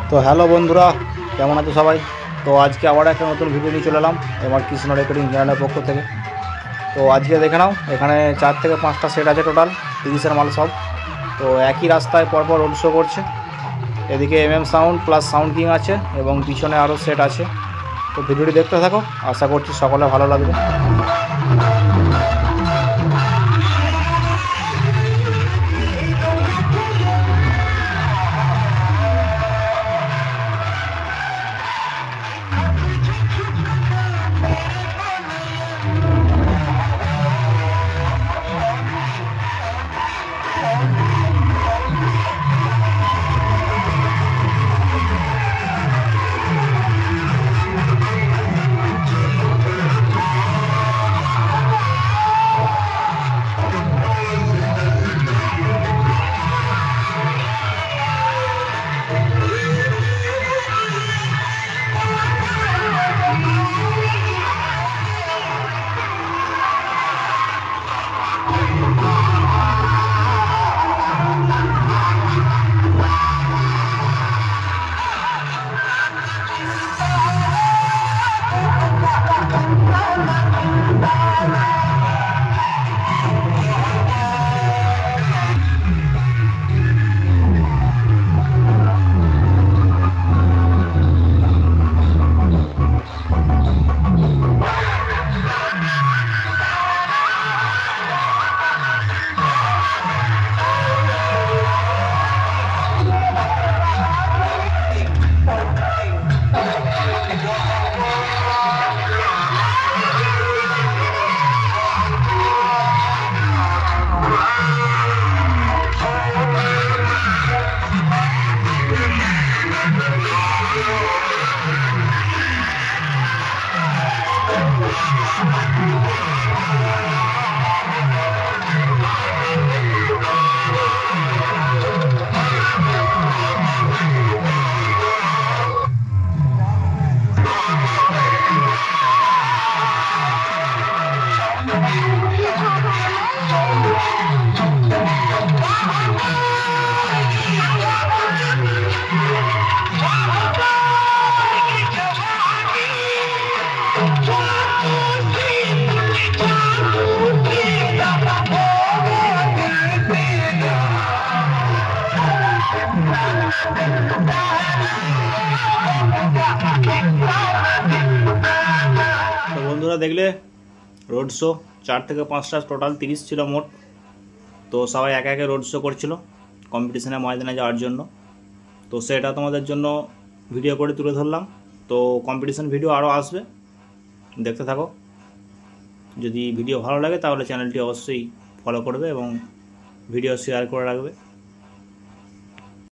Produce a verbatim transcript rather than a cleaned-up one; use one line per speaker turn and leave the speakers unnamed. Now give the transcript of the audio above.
তো হ্যালো বন্ধুরা, কেমন আছো সবাই? তো আজকে আবার একটা নতুন ভিডিও নিয়ে চলে এলাম এবার কৃষ্ণ রেকর্ডিং চ্যানেলের পক্ষ থেকে। তো আজকে দেখে নাও, এখানে চার থেকে পাঁচটা সেট আছে, টোটাল তিরিশের মাল সব। তো একই রাস্তায় পরপর রোড শো করছে। এদিকে এম এম সাউন্ড প্লাস সাউন্ড কিং আছে এবং পিছনে আরও সেট আছে। তো ভিডিওটি দেখতে থাকো, আশা করছি সকলে ভালো লাগবে। তো বন্ধুরা দেখলে রোড শো চার থেকে পাঁচটা, টোটাল তিরিশ ছিল মোট। তো সবাই একে একে রোড শো করছিল কম্পিটিশনে ময়দানে যাওয়ার জন্য। তো সেটা তোমাদের জন্য ভিডিও করে তুলে ধরলাম। তো কম্পিটিশন ভিডিও আরও আসবে, দেখতে থাকো। যদি ভিডিও ভালো লাগে তাহলে চ্যানেলটি অবশ্যই ফলো করবে এবং ভিডিও শেয়ার করে রাখবে।